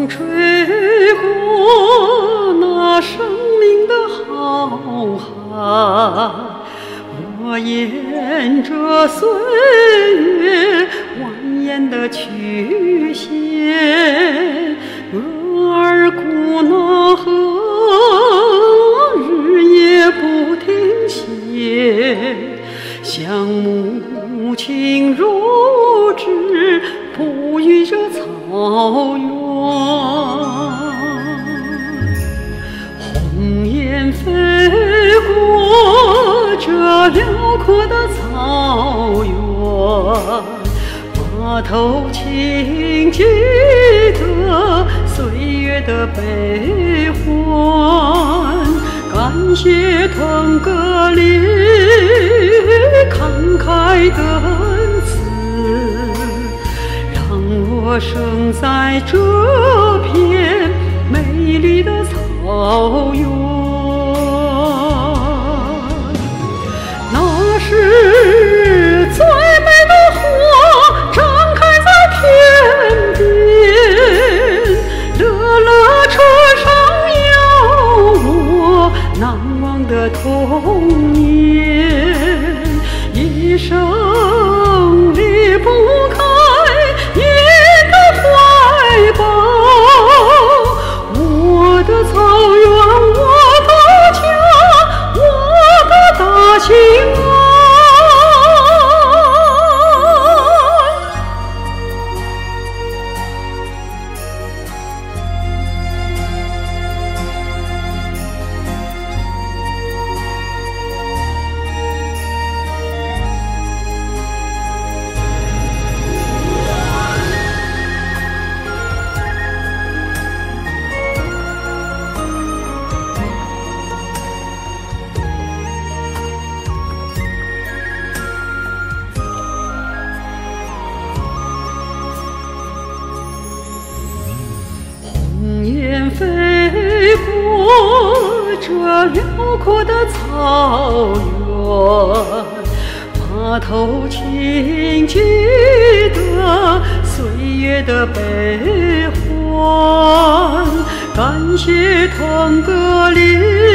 吹过那生命的浩瀚，我沿着岁月蜿蜒的曲线，额尔古纳河日夜不停歇，像母亲如织哺育着草原。鸿雁飞过这辽阔的草原，马头轻记得岁月的悲欢，感谢腾格里慷慨的恩赐，让我生在这片美丽的草原。那是最美的花张开在天边，乐乐车上有我难忘的童年，一生离不开你的怀抱，我的草原，我的家，我的大兴安。鸿雁飞过这辽阔的草原，马头轻记得岁月的悲欢，感谢腾格里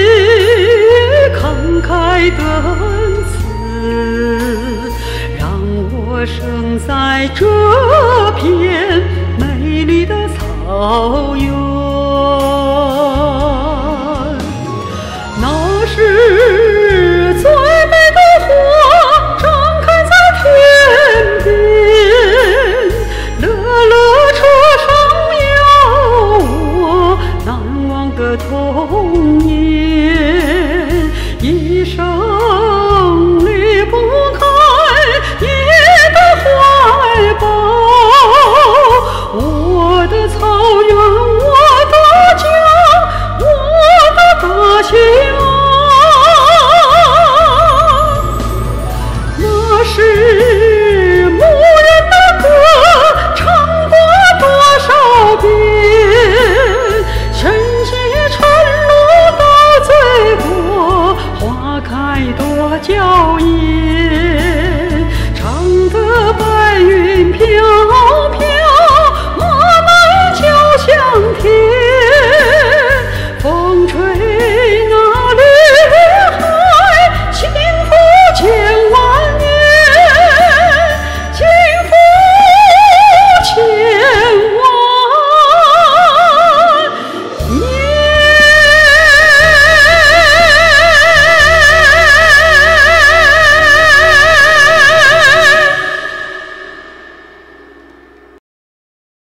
慷慨的恩赐，让我生在这片美丽的草